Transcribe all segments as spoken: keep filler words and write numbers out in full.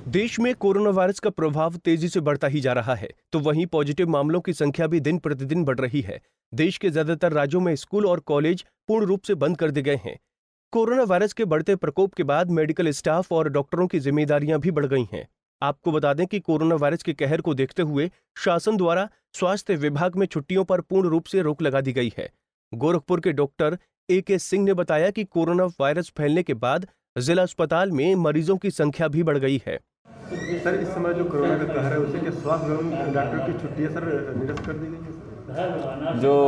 देश में corona virus का प्रभाव तेजी से बढ़ता ही जा रहा है, तो वहीं पॉजिटिव मामलों की संख्या भी दिन प्रतिदिन बढ़ रही है। देश के ज्यादातर राज्यों में स्कूल और कॉलेज पूर्ण रूप से बंद कर दिए गए हैं। कोरोना वायरस के बढ़ते प्रकोप के बाद मेडिकल स्टाफ और डॉक्टरों की जिम्मेदारियां भी बढ़ गई हैं। आपको बता दें कि कोरोना वायरस के कहर को देखते हुए शासन द्वारा स्वास्थ्य विभाग में छुट्टियों पर पूर्ण रूप से रोक लगा दी गई है। गोरखपुर के डॉक्टर ए के सिंह ने बताया कि कोरोना वायरस फैलने के बाद जिला अस्पताल में मरीजों की संख्या भी बढ़ गई है। सर, इस समय जो कोरोना का कहर है उसे क्या स्वास्थ्य एवं डॉक्टर की छुट्टियां सर निरस्त कर दी गई है? जो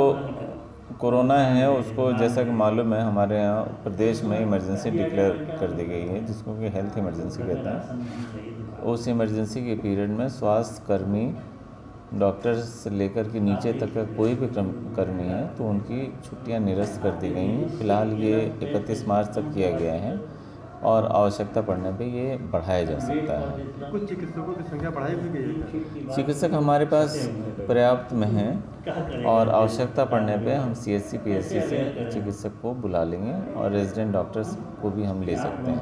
कोरोना है उसको जैसा कि मालूम है, हमारे यहाँ प्रदेश में इमरजेंसी डिक्लेयर कर दी गई है, जिसको कि हेल्थ इमरजेंसी कहते हैं। उस इमरजेंसी के पीरियड में स्वास्थ्य कर्मी, डॉक्टर से लेकर के नीचे तक का कोई भी कर्मी है तो उनकी छुट्टियां निरस्त कर दी गई हैं। फिलहाल ये इकतीस मार्च तक किया गया है और आवश्यकता पड़ने पे ये बढ़ाया जा सकता है। कुछ चिकित्सकों की संख्या बढ़ाई भी गई है? चिकित्सक हमारे पास पर्याप्त में हैं और आवश्यकता पड़ने पे हम सीएचसी पीएचसी से चिकित्सक को बुला लेंगे और रेजिडेंट डॉक्टर्स को भी हम ले सकते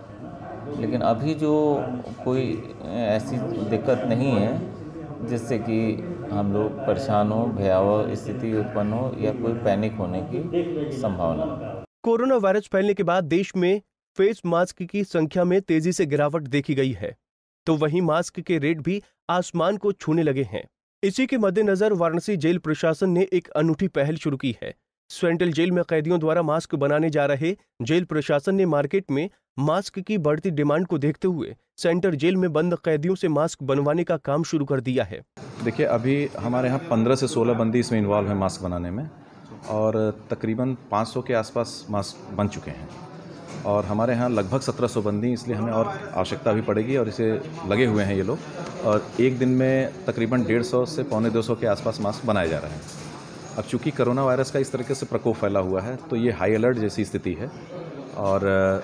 हैं। लेकिन अभी जो कोई ऐसी दिक्कत नहीं है जिससे कि हम लोग परेशान हो, भयावह स्थिति उत्पन्न हो या कोई पैनिक होने की संभावना। कोरोना वायरस फैलने के बाद देश में फेस मास्क की संख्या में तेजी से गिरावट देखी गई है, तो वहीं मास्क के रेट भी आसमान को छूने लगे हैं। इसी के मद्देनजर वाराणसी जेल प्रशासन ने एक अनूठी पहल शुरू की है। सेंट्रल जेल में कैदियों द्वारा मास्क बनाने जा रहे जेल प्रशासन ने मार्केट में मास्क की बढ़ती डिमांड को देखते हुए सेंट्रल जेल में बंद कैदियों से मास्क बनवाने का काम शुरू कर दिया है। देखिए, अभी हमारे यहाँ पंद्रह से सोलह बंदी इसमें इन्वॉल्व है मास्क बनाने में, और तकरीबन पाँच सौ के आसपास मास्क बन चुके हैं और हमारे यहाँ लगभग सत्रह सौ बंदी, इसलिए हमें और आवश्यकता भी पड़ेगी और इसे लगे हुए हैं ये लोग। और एक दिन में तकरीबन डेढ़ सौ से पौने दो सौ के आसपास मास्क बनाए जा रहे हैं। अब चूंकि कोरोना वायरस का इस तरीके से प्रकोप फैला हुआ है तो ये हाई अलर्ट जैसी स्थिति है और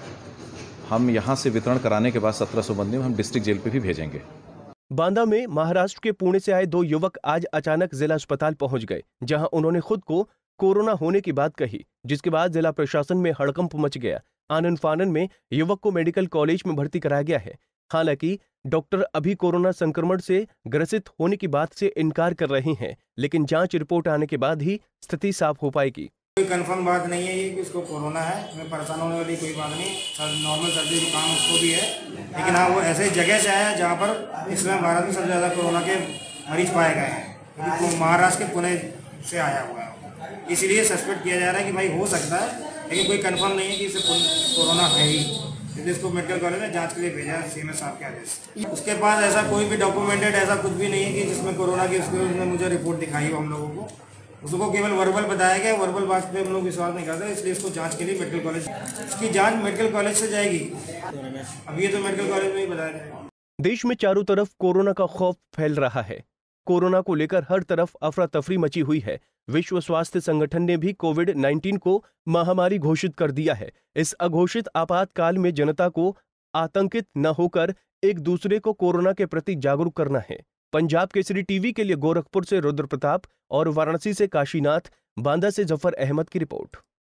हम यहाँ से वितरण कराने के बाद सत्रह सौ बंदी हम डिस्ट्रिक्ट जेल पे भी भेजेंगे। बांदा में महाराष्ट्र के पुणे से आए दो युवक आज अचानक जिला अस्पताल पहुंच गए, जहां उन्होंने खुद को कोरोना होने की बात कही, जिसके बाद जिला प्रशासन में हड़कंप मच गया। आनन फानन में युवक को मेडिकल कॉलेज में भर्ती कराया गया है। हालांकि डॉक्टर अभी कोरोना संक्रमण से ग्रसित होने की बात से इनकार कर रहे हैं, लेकिन जांच रिपोर्ट आने के बाद ही स्थिति साफ हो पाएगी। कोई कंफर्म बात नहीं है ये कि उसको कोरोना है, हमें परेशान होने वाली कोई बात नहीं। नॉर्मल सर्दी जुकाम उसको भी है, लेकिन हाँ वो ऐसे जगह से आया जहाँ पर इसमें भारत में सबसे ज़्यादा कोरोना के मरीज पाए गए हैं। तो महाराष्ट्र के पुणे से आया हुआ है, इसलिए सस्पेक्ट किया जा रहा है कि भाई हो सकता है, लेकिन कोई कंफर्म नहीं है कि इसे कोरोना है ही। इसलिए इसको मेडिकल कॉलेज में जांच के लिए भेजा सीएमएस साहब के आदेश। उसके पास ऐसा कोई भी डॉक्यूमेंटेड ऐसा कुछ भी नहीं है कि जिसमें कोरोना की उसने मुझे रिपोर्ट दिखाई हो हम लोगों को। उसको केवल वर्बल बताया गया, वर्बल बात पे हम लोग विश्वास नहीं करते, इसलिए इसको जांच के लिए मेडिकल कॉलेज, इसकी जांच मेडिकल कॉलेज से जाएगी। अब ये तो मेडिकल कॉलेज में ही बताया जाएगा। देश में चारों तरफ कोरोना का खौफ फैल रहा है। कोरोना को लेकर हर तरफ अफरा तफरी मची हुई है। विश्व स्वास्थ्य संगठन ने भी कोविड नाइन्टीन को महामारी घोषित कर दिया है। इस अघोषित आपातकाल में जनता को आतंकित न होकर एक दूसरे को कोरोना के प्रति जागरूक करना है। पंजाब केसरी टीवी के लिए गोरखपुर से रुद्र प्रताप और वाराणसी से काशीनाथ, बांदा से जफर अहमद की रिपोर्ट।